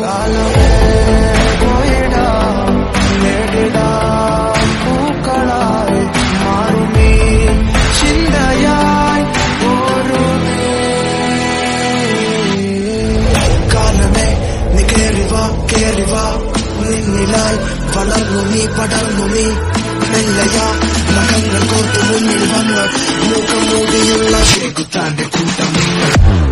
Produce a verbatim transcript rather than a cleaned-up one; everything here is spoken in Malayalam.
കാലമേ പോയിടാം നേടിടാം പൂക്കളായി മാറുമീ ചിന്തയായി ഓരോന്നേ കാലമേ നീ കേറിവാ കേറിവാ നിന്നിലായി വളർന്നു നീ പടർന്നു നീ മെല്ലയാ നഖങ്ങൾ കോർത്തു മുന്നിൽ വന്ന് മൂക്കം മൂടിയുള്ള ശരിക്കുത്താന്റെ കൂട്ടം